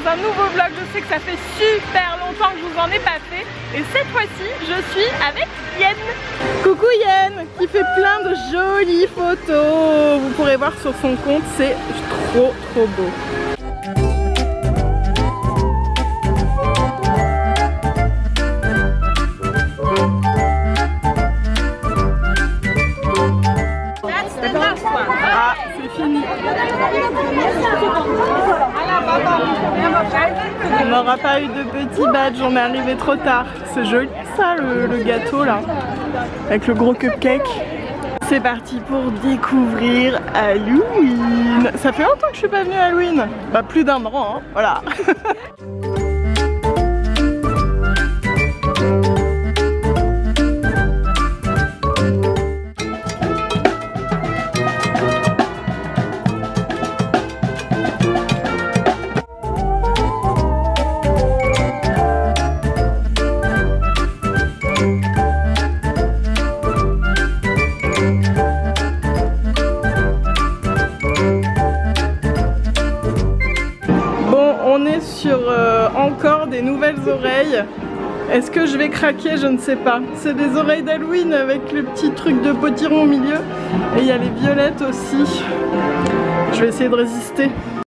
dans un nouveau vlog. Je sais que ça fait super longtemps que je vous en ai pas fait. Et cette fois-ci, je suis avec Yen. Coucou Yen, qui fait plein de jolies photos. Vous pourrez voir sur son compte, c'est trop beau. Ah, c'est fini. On n'aura pas eu de petit badge, on est arrivé trop tard. C'est joli ça, le gâteau là, avec le gros cupcake. C'est parti pour découvrir Halloween. Ça fait longtemps que je suis pas venue à Halloween. Bah plus d'un an, hein, voilà. Sur encore des nouvelles oreilles. Est-ce que je vais craquer? Je ne sais pas. C'est des oreilles d'Halloween avec le petit truc de potiron au milieu. Et il y a les violettes aussi. Je vais essayer de résister.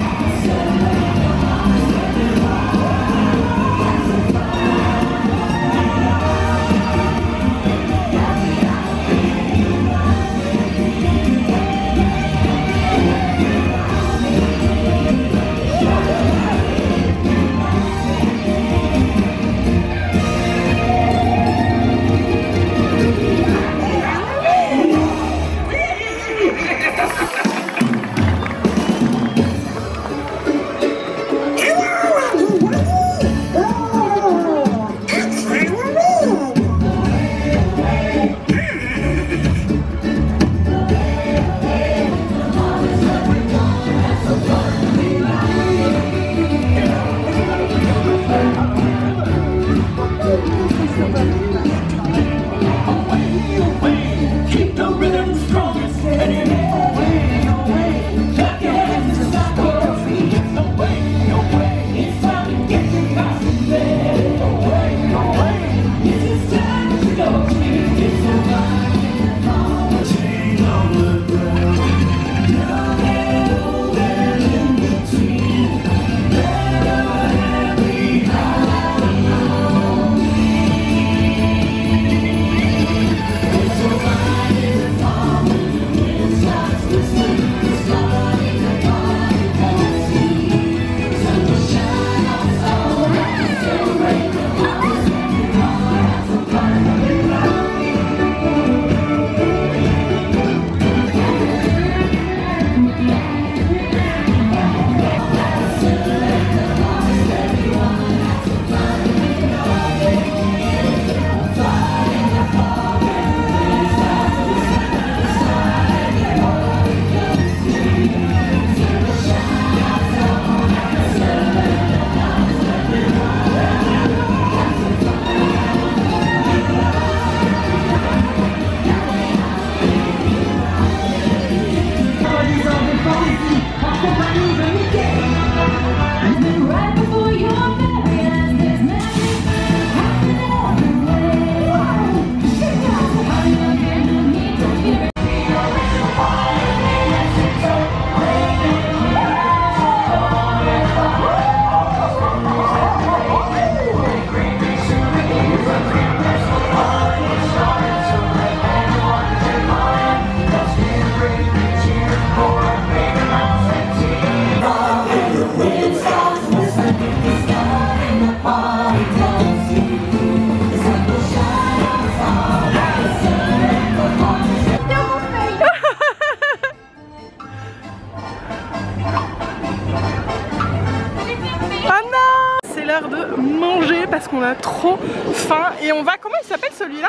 De manger parce qu'on a trop faim et on va, comment il s'appelle celui-là?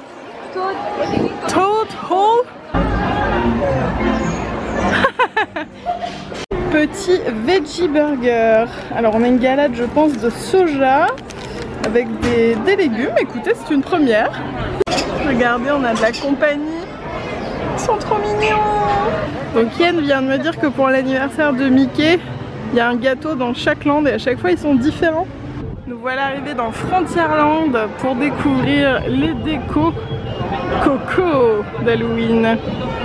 Toad Hall. Petit veggie burger. Alors on a une galette je pense de soja avec des légumes. Écoutez, c'est une première. Regardez, on a de la compagnie. Ils sont trop mignons. Donc Yen vient de me dire que pour l'anniversaire de Mickey, Il y a un gâteau dans chaque land et à chaque fois ils sont différents. Nous voilà arrivés dans Frontierland pour découvrir les décos Coco d'Halloween.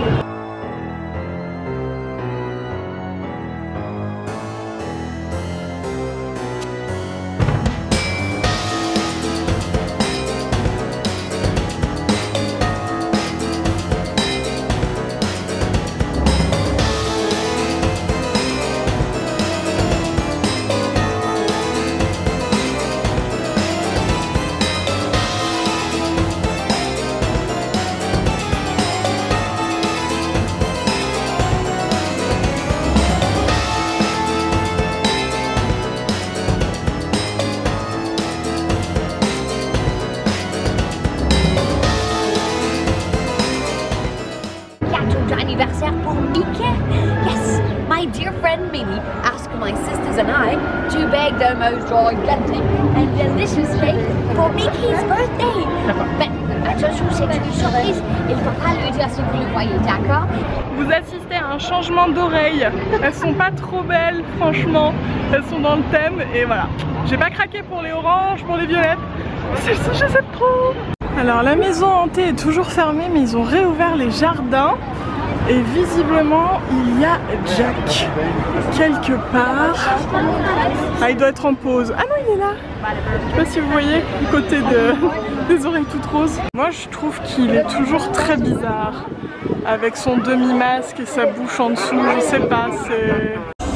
Anniversaire pour Mickey? Yes, my dear friend Minnie asked my sisters and I to bake the most gigantic and delicious cake for Mickey's birthday. Mais attention, c'est une surprise. Il ne faut pas le dire si vous le voyez, d'accord? Vous assistez à un changement d'oreilles. Elles sont pas trop belles, franchement. Elles sont dans le thème et voilà. J'ai pas craqué pour les oranges, pour les violettes. Celle-ci, je les aime trop. Alors la maison hantée est toujours fermée, mais ils ont réouvert les jardins. Et visiblement, il y a Jack quelque part. Ah, il doit être en pause. Ah non, il est là. Je sais pas si vous voyez, du côté des oreilles toutes roses. Moi, je trouve qu'il est toujours très bizarre. Avec son demi-masque et sa bouche en dessous, je sais pas, c'est...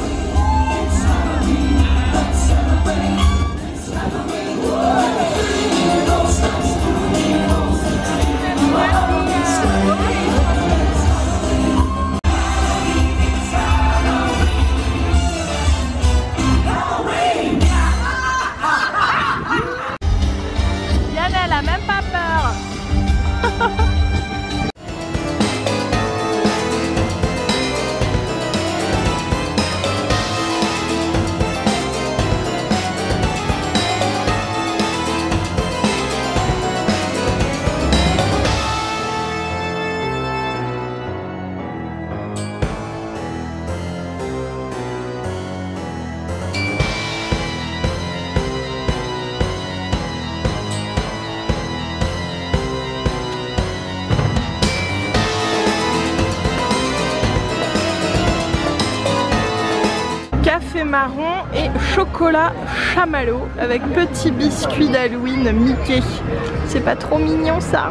Café marron et chocolat chamallow avec petit biscuit d'Halloween Mickey. C'est pas trop mignon ça?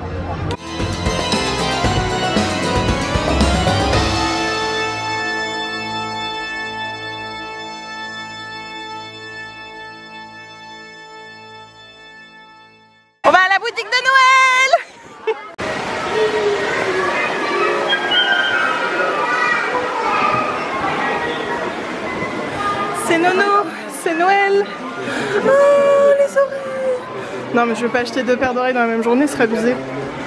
On va à la boutique de Noël! C'est Nono, c'est Noël. Oh, les oreilles. Non mais je vais pas acheter 2 paires d'oreilles dans la même journée, ce serait abusé.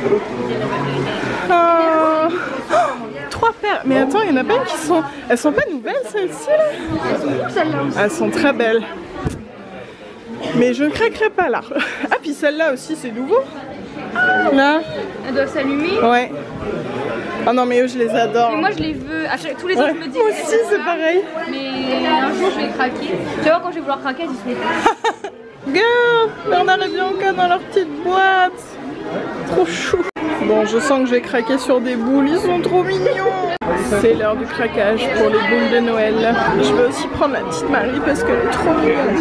Oh. Oh, 3 paires. Mais attends, il y en a pas une qui sont... Elles sont pas nouvelles celles-ci là? Elles sont très belles. Mais je ne craquerai pas là. Ah puis celle-là aussi c'est nouveau. Là. Elle doit s'allumer. Ouais. Oh non mais eux je les adore. Mais moi je les veux, tous les ans je me dis. Moi aussi c'est pareil. Mais un jour je vais craquer. Tu vois quand je vais vouloir craquer, je se met. Regarde, Bernard et Bianca dans leur petite boîte. Trop chou. Bon, je sens que je vais craquer sur des boules, ils sont trop mignons. C'est l'heure du craquage pour les boules de Noël. Je vais aussi prendre la petite Marie parce qu'elle est trop mignonne.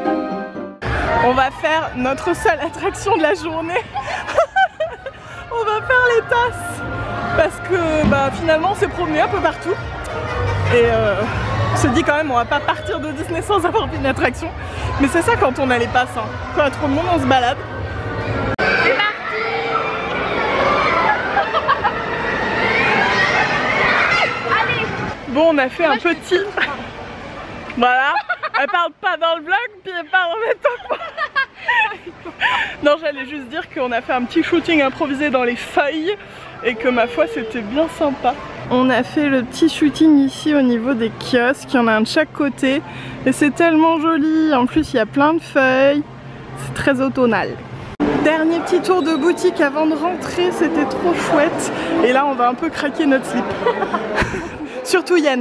On va faire notre seule attraction de la journée. On va va faire les tasses parce que bah, finalement on s'est promené un peu partout et on s'est dit quand même on va pas partir de Disney sans avoir vu une attraction, mais c'est ça quand on a les passes, hein. Quand il y a trop de monde on se balade. C'est parti. Allez. Bon, on a fait un petit... Voilà, elle parle pas dans le vlog, puis elle parle en même temps. Non, j'allais juste dire qu'on a fait un petit shooting improvisé dans les feuilles et que ma foi c'était bien sympa. On a fait le petit shooting ici au niveau des kiosques, il y en a un de chaque côté et c'est tellement joli, en plus il y a plein de feuilles, c'est très automnal. Dernier petit tour de boutique avant de rentrer, c'était trop chouette et là on va un peu craquer notre slip. Surtout Yann.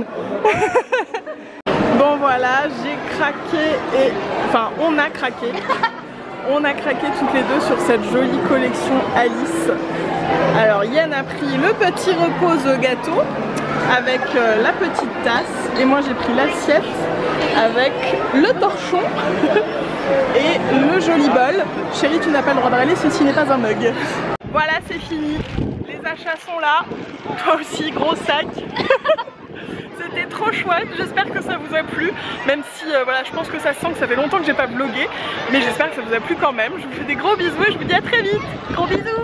Bon voilà, j'ai craqué et... Enfin, on a craqué. On a craqué toutes les deux sur cette jolie collection Alice. Alors Yann a pris le petit repose gâteau avec la petite tasse et moi j'ai pris l'assiette avec le torchon et le joli bol. Chérie, tu n'as pas le droit de râler, ceci n'est pas un mug. Voilà, c'est fini. Les achats sont là. Toi aussi, gros sac. C'était trop chouette, j'espère que ça vous a plu, même si voilà, je pense que ça sent que ça fait longtemps que j'ai pas vlogué, mais j'espère que ça vous a plu quand même. Je vous fais des gros bisous et je vous dis à très vite. Gros bisous.